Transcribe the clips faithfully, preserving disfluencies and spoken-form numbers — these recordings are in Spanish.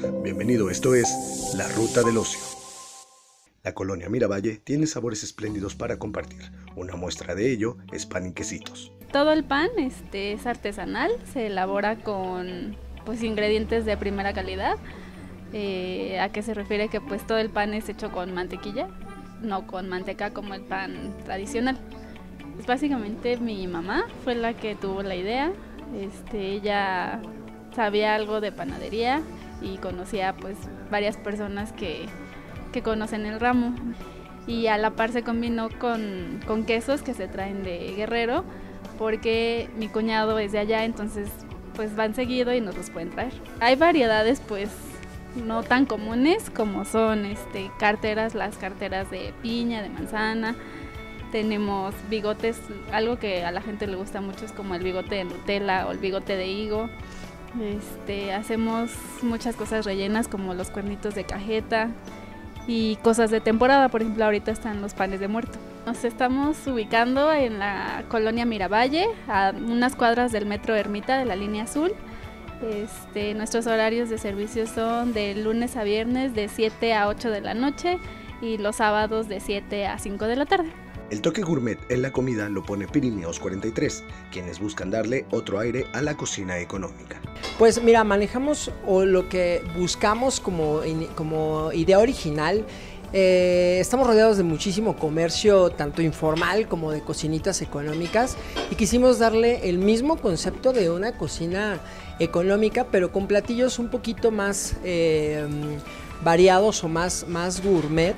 Bienvenido, esto es La Ruta del Ocio. La colonia Miravalle tiene sabores espléndidos para compartir. Una muestra de ello es Pan y Quesitos. Todo el pan este, es artesanal, se elabora con pues, ingredientes de primera calidad. Eh, ¿A qué se refiere? Que pues todo el pan es hecho con mantequilla, no con manteca como el pan tradicional. Pues, básicamente mi mamá fue la que tuvo la idea. Este, ella sabía algo de panadería y conocía pues varias personas que, que conocen el ramo. Y a la par se combinó con, con quesos que se traen de Guerrero, porque mi cuñado es de allá, entonces pues van seguido y nos los pueden traer. Hay variedades pues no tan comunes como son este, carteras, las carteras de piña, de manzana. Tenemos bigotes, algo que a la gente le gusta mucho es como el bigote de Nutella o el bigote de higo. Este, hacemos muchas cosas rellenas como los cuernitos de cajeta y cosas de temporada. Por ejemplo, ahorita están los panes de muerto. Nos estamos ubicando en la colonia Miravalle, a unas cuadras del metro Ermita de la línea azul. Este, nuestros horarios de servicio son de lunes a viernes de siete a ocho de la noche y los sábados de siete a cinco de la tarde. El toque gourmet en la comida lo pone Pirineos cuarenta y tres, quienes buscan darle otro aire a la cocina económica. Pues mira, manejamos o lo que buscamos como, como idea original. Eh, estamos rodeados de muchísimo comercio, tanto informal como de cocinitas económicas, y quisimos darle el mismo concepto de una cocina económica, pero con platillos un poquito más eh, variados o más, más gourmet,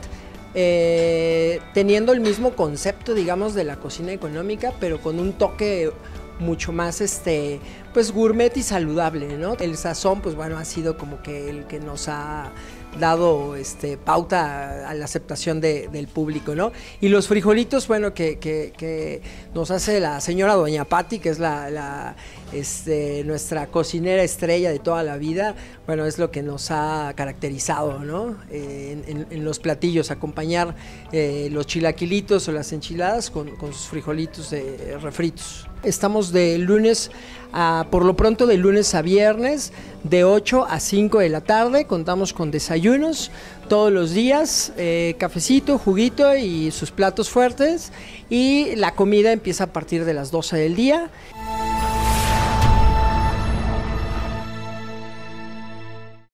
eh, teniendo el mismo concepto, digamos, de la cocina económica, pero con un toque mucho más este pues gourmet y saludable, ¿no? El sazón, pues bueno, ha sido como que el que nos ha dado este pauta a, a la aceptación de, del público, ¿no? Y los frijolitos, bueno, que, que, que nos hace la señora Doña Patti, que es la, la este, nuestra cocinera estrella de toda la vida, bueno, es lo que nos ha caracterizado, ¿no? Eh, en, en, en los platillos, acompañar eh, los chilaquilitos o las enchiladas con, con sus frijolitos eh, refritos. Estamos de lunes a, por lo pronto de lunes a viernes, de ocho a cinco de la tarde, contamos con desayunos todos los días, eh, cafecito, juguito y sus platos fuertes, y la comida empieza a partir de las doce del día.